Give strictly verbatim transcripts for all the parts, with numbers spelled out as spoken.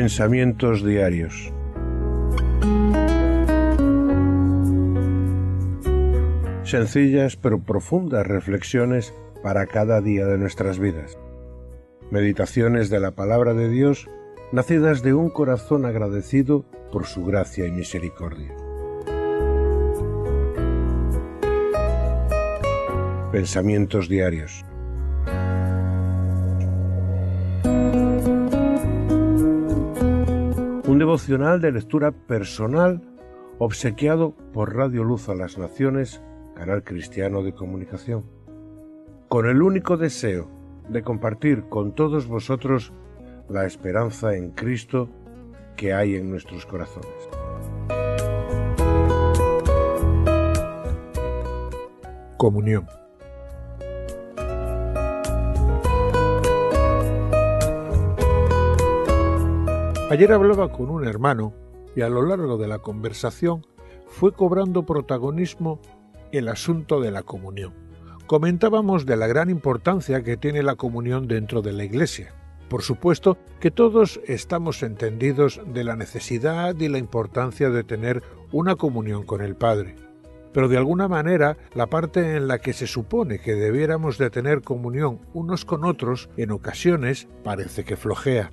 Pensamientos diarios. Sencillas pero profundas reflexiones para cada día de nuestras vidas. Meditaciones de la Palabra de Dios, nacidas de un corazón agradecido por su gracia y misericordia. Pensamientos diarios. Un devocional de lectura personal obsequiado por Radio Luz a las Naciones, canal cristiano de comunicación, con el único deseo de compartir con todos vosotros la esperanza en Cristo que hay en nuestros corazones. Comunión. Ayer hablaba con un hermano y a lo largo de la conversación fue cobrando protagonismo el asunto de la comunión. Comentábamos de la gran importancia que tiene la comunión dentro de la Iglesia. Por supuesto que todos estamos entendidos de la necesidad y la importancia de tener una comunión con el Padre. Pero de alguna manera, la parte en la que se supone que debiéramos de tener comunión unos con otros, en ocasiones parece que flojea.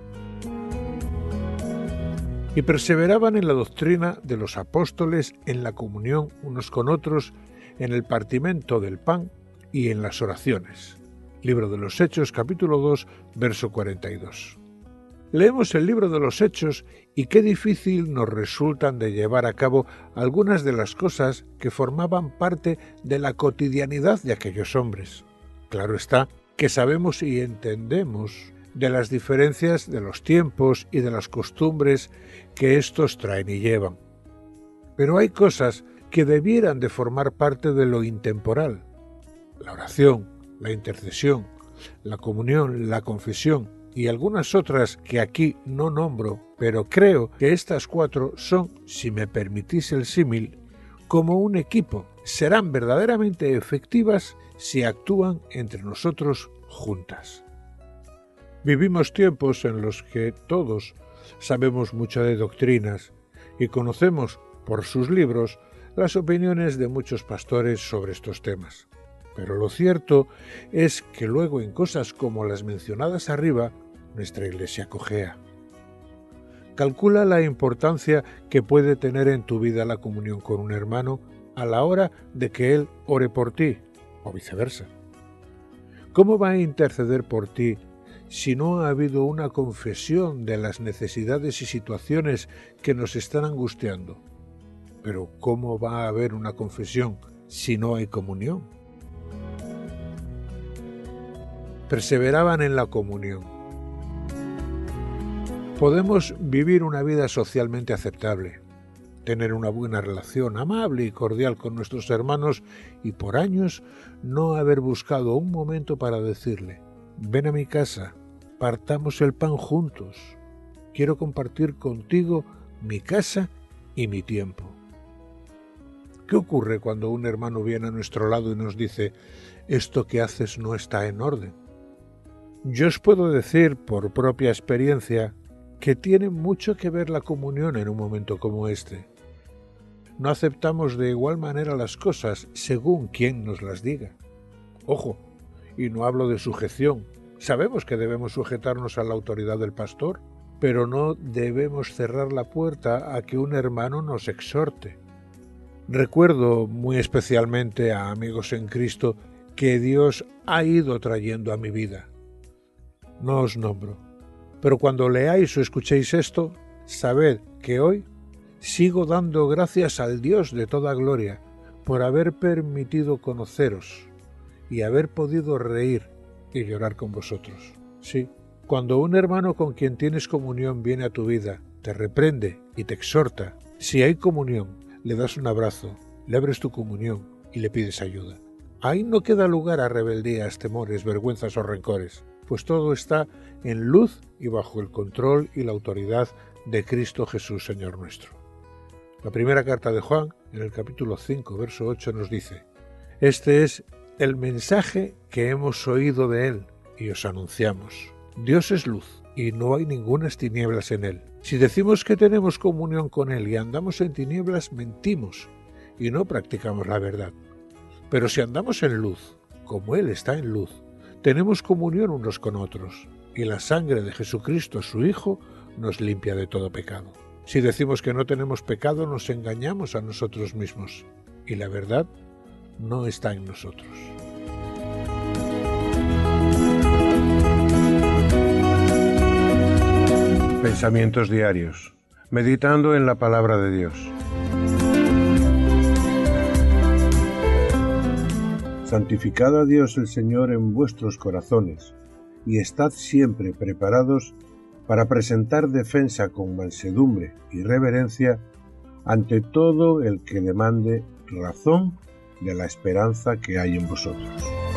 Y perseveraban en la doctrina de los apóstoles, en la comunión unos con otros, en el partimiento del pan y en las oraciones. Libro de los Hechos, capítulo dos, verso cuarenta y dos. Leemos el libro de los Hechos y qué difícil nos resultan de llevar a cabo algunas de las cosas que formaban parte de la cotidianidad de aquellos hombres. Claro está que sabemos y entendemos de las diferencias de los tiempos y de las costumbres que éstos traen y llevan. Pero hay cosas que debieran de formar parte de lo intemporal: la oración, la intercesión, la comunión, la confesión y algunas otras que aquí no nombro, pero creo que estas cuatro son, si me permitís el símil, como un equipo. Serán verdaderamente efectivas si actúan entre nosotros juntas. Vivimos tiempos en los que todos sabemos mucho de doctrinas y conocemos por sus libros las opiniones de muchos pastores sobre estos temas. Pero lo cierto es que luego en cosas como las mencionadas arriba, nuestra Iglesia cojea. Calcula la importancia que puede tener en tu vida la comunión con un hermano a la hora de que él ore por ti, o viceversa. ¿Cómo va a interceder por ti si no ha habido una confesión de las necesidades y situaciones que nos están angustiando? Pero ¿cómo va a haber una confesión si no hay comunión? Perseveraban en la comunión. Podemos vivir una vida socialmente aceptable, tener una buena relación amable y cordial con nuestros hermanos y por años no haber buscado un momento para decirle: ven a mi casa, partamos el pan juntos. Quiero compartir contigo mi casa y mi tiempo. ¿Qué ocurre cuando un hermano viene a nuestro lado y nos dice: esto que haces no está en orden? Yo os puedo decir por propia experiencia que tiene mucho que ver la comunión en un momento como este. No aceptamos de igual manera las cosas según quien nos las diga. Ojo, y no hablo de sujeción. Sabemos que debemos sujetarnos a la autoridad del pastor, pero no debemos cerrar la puerta a que un hermano nos exhorte. Recuerdo muy especialmente a amigos en Cristo que Dios ha ido trayendo a mi vida. No os nombro, pero cuando leáis o escuchéis esto, sabed que hoy sigo dando gracias al Dios de toda gloria por haber permitido conoceros y haber podido reír y llorar con vosotros. Sí, cuando un hermano con quien tienes comunión viene a tu vida, te reprende y te exhorta, si hay comunión, le das un abrazo, le abres tu comunión y le pides ayuda. Ahí no queda lugar a rebeldías, temores, vergüenzas o rencores, pues todo está en luz y bajo el control y la autoridad de Cristo Jesús, Señor nuestro. La primera carta de Juan, en el capítulo cinco, verso ocho, nos dice: este es el mensaje que hemos oído de él y os anunciamos. Dios es luz y no hay ningunas tinieblas en él. Si decimos que tenemos comunión con él y andamos en tinieblas, mentimos y no practicamos la verdad. Pero si andamos en luz, como él está en luz, tenemos comunión unos con otros, y la sangre de Jesucristo, su Hijo, nos limpia de todo pecado. Si decimos que no tenemos pecado, nos engañamos a nosotros mismos, y la verdad no está en nosotros. Pensamientos diarios, meditando en la palabra de Dios. Santificad a Dios el Señor en vuestros corazones, y estad siempre preparados para presentar defensa con mansedumbre y reverencia ante todo el que demande razón de la esperanza que hay en vosotros.